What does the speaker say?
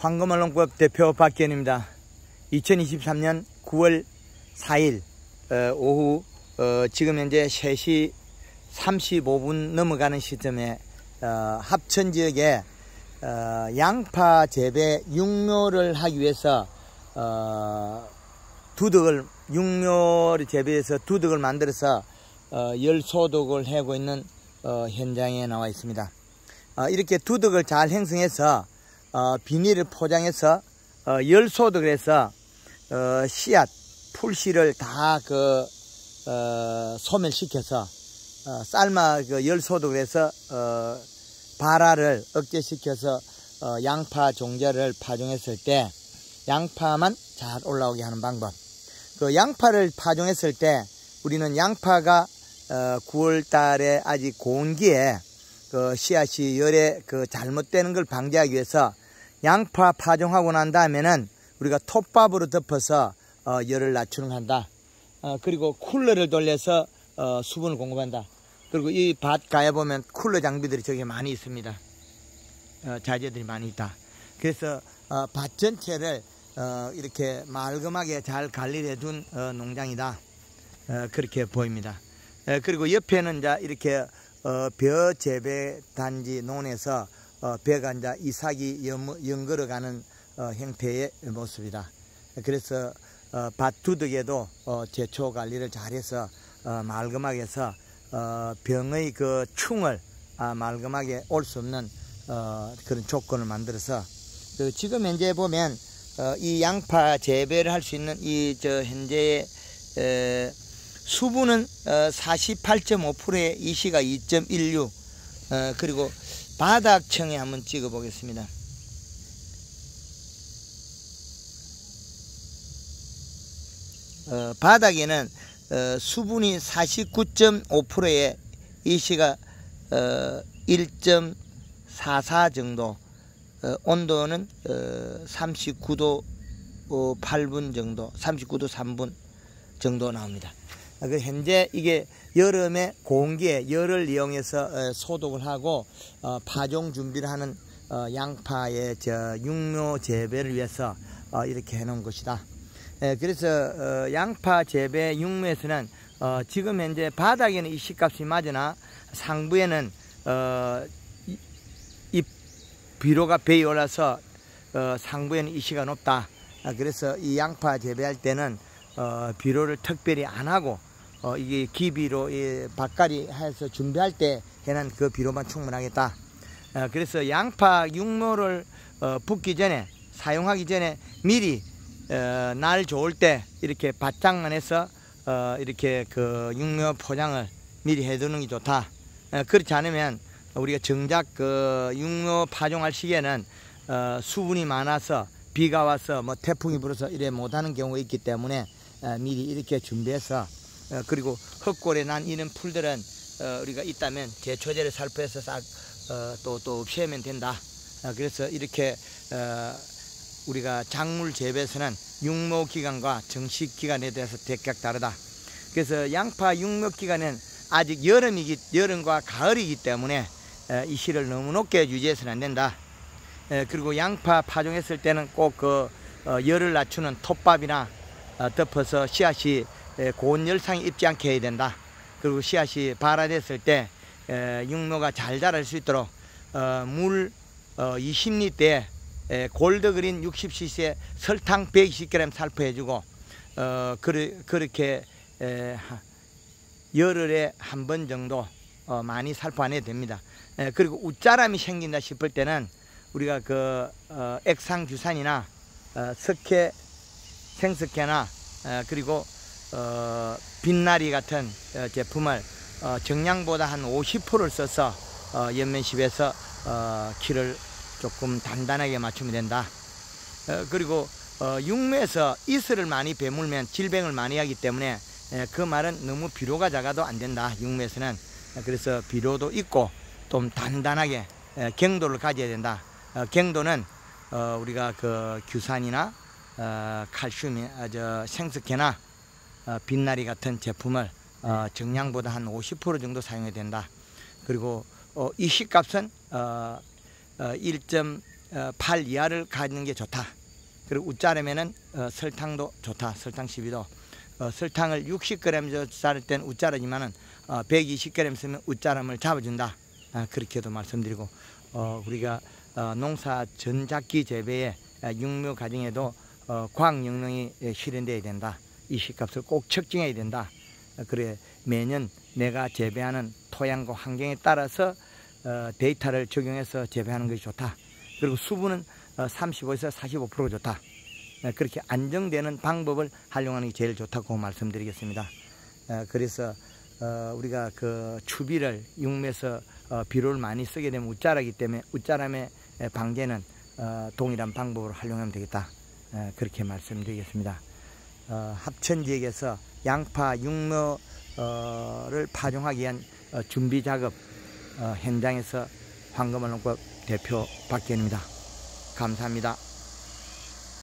황금언론법 대표 박기현입니다. 2023년 9월 4일 오후 지금 현재 3시 35분 넘어가는 시점에 합천지역에 양파 재배 육묘를 하기 위해서 육묘를 재배해서 두덕을 만들어서 열소독을 하고 있는 현장에 나와 있습니다. 이렇게 두덕을 잘 형성해서 비닐을 포장해서 열소독을 해서 씨앗, 풀씨를 다 소멸시켜서 삶아 열소독을 해서 발화를 억제시켜서 양파 종자를 파종했을 때 양파만 잘 올라오게 하는 방법. 양파를 파종했을 때 우리는 양파가 9월 달에 아직 고온기에 씨앗이 열에 잘못되는 걸 방지하기 위해서 양파 파종하고 난 다음에는 우리가 톱밥으로 덮어서 열을 낮추는 한다. 그리고 쿨러를 돌려서 수분을 공급한다. 그리고 이 밭 가에 보면 쿨러 장비들이 저기 많이 있습니다. 자재들이 많이 있다. 그래서 밭 전체를 이렇게 말끔하게 잘 관리를 해둔 농장이다. 그렇게 보입니다. 그리고 옆에는 이제 이렇게 벼 재배 단지 논에서 벼가 이제 이삭이 연걸어가는 형태의 모습이다. 그래서 밭 두덕에도 제초 관리를 잘해서 말끔하게 해서 병의 충을 말끔하게 올 수 없는 그런 조건을 만들어서 지금 현재 보면 이 양파 재배를 할 수 있는 현재의 수분은 48.5%에 이시가 2.16 그리고 바닥층에 한번 찍어 보겠습니다. 바닥에는 수분이 49.5%에 이시가 1.44 정도, 온도는 39도 8분 정도, 39도 3분 정도 나옵니다. 현재 이게 여름에 고온기에 열을 이용해서 소독을 하고 파종 준비를 하는 양파의 육묘 재배를 위해서 이렇게 해놓은 것이다. 그래서 양파 재배 육묘에서는 지금 현재 바닥에는 이시값이 맞으나 상부에는 이 비료가 배이 올라서 상부에는 이시가 높다. 그래서 이 양파 재배할 때는 비료를 특별히 안 하고 이게 기비로 밭갈이 해서 준비할 때 해는 그 비료만 충분하겠다. 그래서 양파 육묘를 붓기 전에 사용하기 전에 미리 날 좋을 때 이렇게 밭장만 해서 이렇게 육묘 포장을 미리 해두는 게 좋다. 그렇지 않으면 우리가 정작 육묘 파종할 시기에는 수분이 많아서 비가 와서 태풍이 불어서 이래 못하는 경우가 있기 때문에 미리 이렇게 준비해서 그리고 흙골에 난 이런 풀들은 우리가 있다면 제초제를 살포해서 싹 또 없애면 된다. 그래서 이렇게 우리가 작물 재배에서는 육묘 기간과 정식 기간에 대해서 대각 다르다. 그래서 양파 육묘 기간은 아직 여름과 가을이기 때문에 이 시를 너무 높게 유지해서는 안 된다. 그리고 양파 파종했을 때는 꼭 열을 낮추는 톱밥이나 덮어서 씨앗이 고온 열상에 입지 않게 해야 된다. 그리고 씨앗이 발화됐을 때 육묘가 잘 자랄 수 있도록 물 20리터에 골드그린 60cc에 설탕 120g 살포해주고 그렇게 열흘에 한 번 정도 많이 살포 안 해도 됩니다. 그리고 웃자람이 생긴다 싶을 때는 우리가 액상규산이나 생석회나 그리고 빛나리 같은 제품을 정량보다 한 50%를 써서 옆면십에서 키를 조금 단단하게 맞추면 된다. 그리고 육묘에서 이슬을 많이 배물면 질병을 많이 하기 때문에 그 말은 너무 비료가 작아도 안 된다. 육묘에서는. 그래서 비료도 있고 좀 단단하게 경도를 가져야 된다. 경도는 우리가 규산이나 칼슘이 생석회나 빛나리 같은 제품을 정량보다 한 50% 정도 사용해야 된다. 그리고 이 시값은 8 이하를 가지는 게 좋다. 그리고 웃자람에는 설탕도 좋다. 설탕 12도. 설탕을 60g 자를 땐 웃자르지만은 120g 쓰면 웃자람을 잡아준다. 그렇게도 말씀드리고, 우리가 농사 전작기 재배에 육묘 가정에도 과학 영농이 실현되어야 된다. 이 시값을 꼭 측정해야 된다. 그래 매년 내가 재배하는 토양과 환경에 따라서 데이터를 적용해서 재배하는 것이 좋다. 그리고 수분은 35에서 45% 좋다. 그렇게 안정되는 방법을 활용하는 게 제일 좋다고 말씀드리겠습니다. 그래서 우리가 그 추비를 육묘에서 비료를 많이 쓰게 되면 웃자라기 때문에 웃자람의 방제는 동일한 방법으로 활용하면 되겠다. 그렇게 말씀드리겠습니다. 합천지역에서 양파 육묘를 파종하기 위한 준비 작업 현장에서 황금알농법 대표 박기현입니다. 감사합니다.